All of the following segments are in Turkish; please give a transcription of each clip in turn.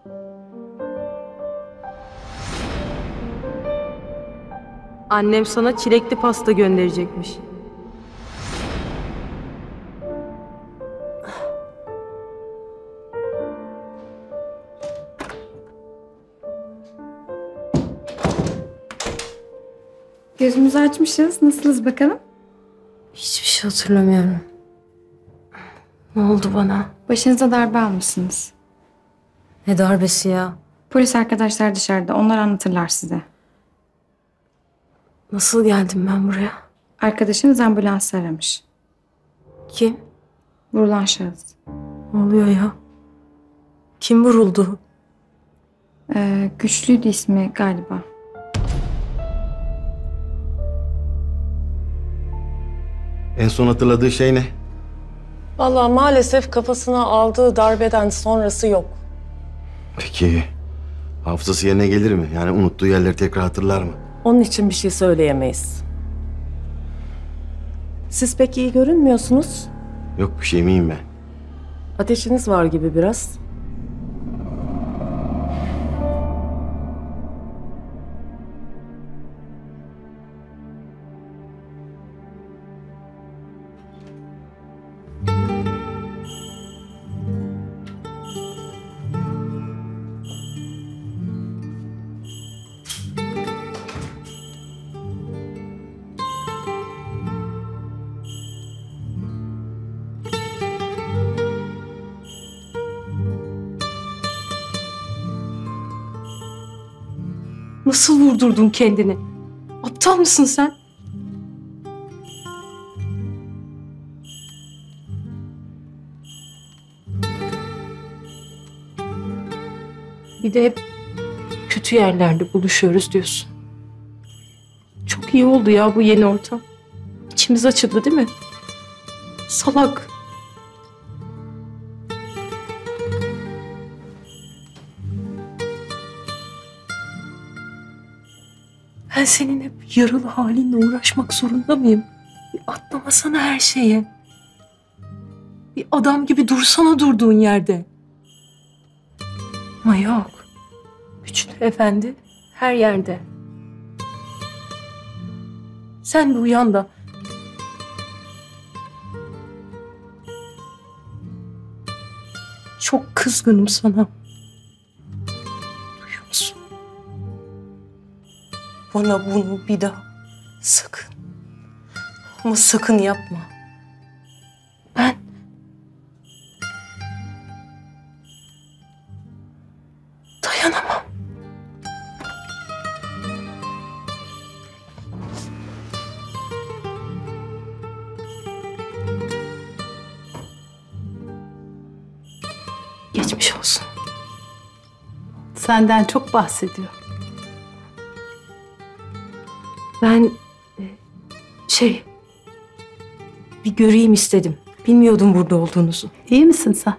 Annem sana çilekli pasta gönderecekmiş. Gözümüzü açmışız. Nasılız bakalım? Hiçbir şey hatırlamıyorum. Ne oldu bana? Başınıza darbe almışsınız. Ne darbesi ya? Polis arkadaşlar dışarıda. Onlar anlatırlar size. Nasıl geldim ben buraya? Arkadaşınız ambulansı aramış. Kim? Vurulan şahıs. Ne oluyor ya? Kim vuruldu? Güçlüydü ismi galiba. En son hatırladığı şey ne? Vallahi maalesef kafasına aldığı darbeden sonrası yok. Peki hafızası yerine gelir mi? Yani unuttuğu yerleri tekrar hatırlar mı? Onun için bir şey söyleyemeyiz. Siz pek iyi görünmüyorsunuz. Yok bir şey miyim ben? Ateşiniz var gibi biraz. Nasıl vurdurdun kendini? Aptal mısın sen? Bir de hep kötü yerlerde buluşuyoruz diyorsun. Çok iyi oldu ya bu yeni ortam. İçimiz açıldı değil mi? Salak. Ben senin hep yaralı halinle uğraşmak zorunda mıyım? Bir atlamasana her şeye. Bir adam gibi dursana durduğun yerde. Ama yok. Güçlü efendi her yerde. Sen bir uyan da. Çok kızgınım sana. Duyuyor musun? Bana bunu bir daha sakın ama sakın yapma. Ben dayanamam. Geçmiş olsun. Senden çok bahsediyor. Ben bir göreyim istedim. Bilmiyordum burada olduğunuzu. İyi misin sen?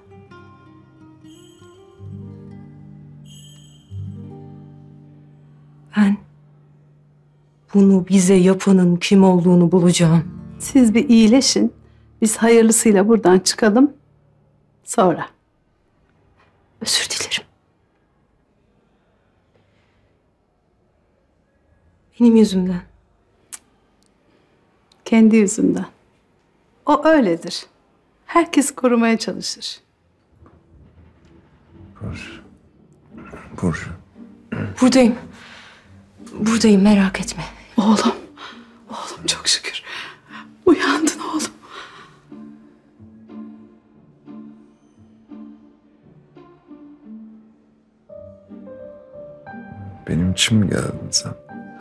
Ben bunu bize yapanın kim olduğunu bulacağım. Siz bir iyileşin. Biz hayırlısıyla buradan çıkalım. Sonra. Özür dilerim. Benim yüzümden. Kendi yüzünden. O öyledir. Herkes korumaya çalışır. Burcu. Buradayım. Buradayım, merak etme. Oğlum. Oğlum çok şükür. Uyandın oğlum. Benim için mi geldin sen?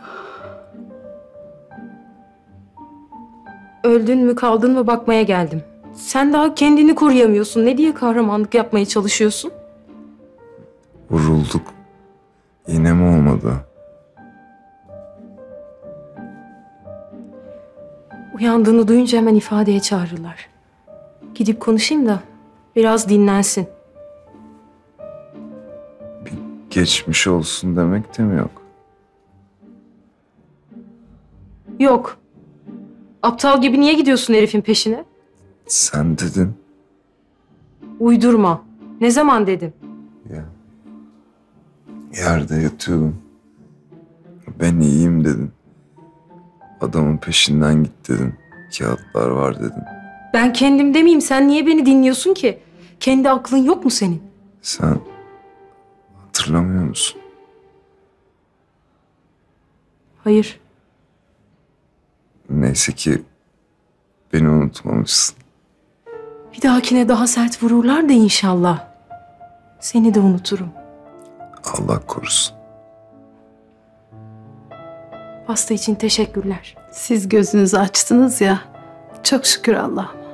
Öldün mü kaldın mı bakmaya geldim. Sen daha kendini koruyamıyorsun. Ne diye kahramanlık yapmaya çalışıyorsun? Vurulduk. Yine mi olmadı? Uyandığını duyunca hemen ifadeye çağırırlar. Gidip konuşayım da biraz dinlensin. Bir geçmiş olsun demek de mi yok? Yok. Aptal gibi niye gidiyorsun herifin peşine? Sen dedin. Uydurma. Ne zaman dedim? Ya Yerde yatıyordum. Ben iyiyim dedin. Adamın peşinden git dedin. Kağıtlar var dedin. Ben kendim demeyeyim, sen niye beni dinliyorsun ki? Kendi aklın yok mu senin? Sen hatırlamıyor musun? Hayır. Neyse ki beni unutmamışsın. Bir dahakine daha sert vururlar da inşallah. Seni de unuturum. Allah korusun. Pasta için teşekkürler. Siz gözünüzü açtınız ya. Çok şükür Allah'ıma.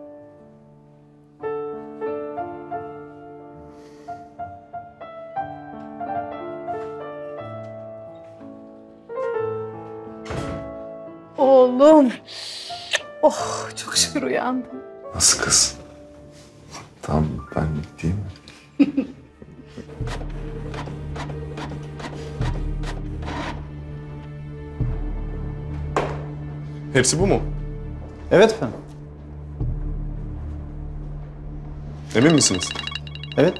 Oğlum. Oh, çok şükür uyandım. Nasıl kız? Tam benlik değil mi? Hepsi bu mu? Evet efendim. Emin misiniz? Evet.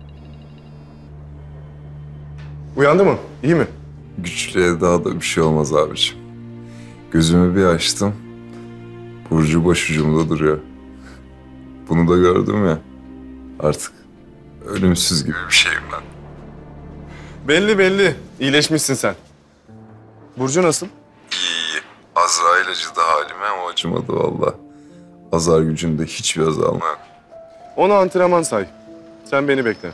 Uyandı mı? İyi mi? Güçlüye daha da bir şey olmaz abiciğim. Gözümü bir açtım. Burcu başucumda duruyor. Bunu da gördüm ya. Artık ölümsüz gibi bir şeyim ben. Belli belli. İyileşmişsin sen. Burcu nasıl? İyi. Azrail acıdı halime ama acımadı valla. Azar gücünde hiçbir azalma yok. Onu antrenman say. Sen beni bekle.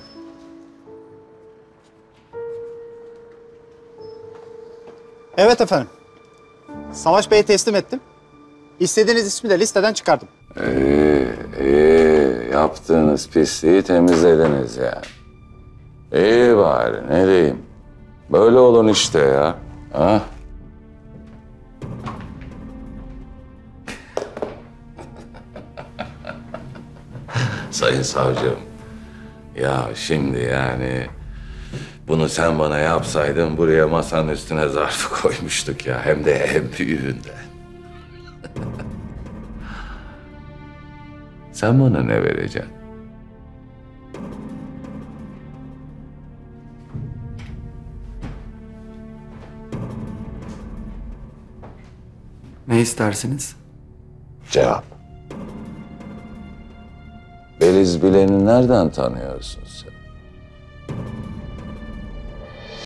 Evet efendim. Savaş Bey'e teslim ettim. İstediğiniz ismi de listeden çıkardım. Yaptığınız pisliği temizlediniz yani. İyi bari, ne diyeyim. Böyle olun işte ya. Ha? Sayın savcım, ya şimdi yani bunu sen bana yapsaydın buraya masanın üstüne zarfı koymuştuk ya. Hem de en büyüğünde. Sen bana ne vereceksin? Ne istersiniz? Cevap. Beliz Bilen'i nereden tanıyorsun sen?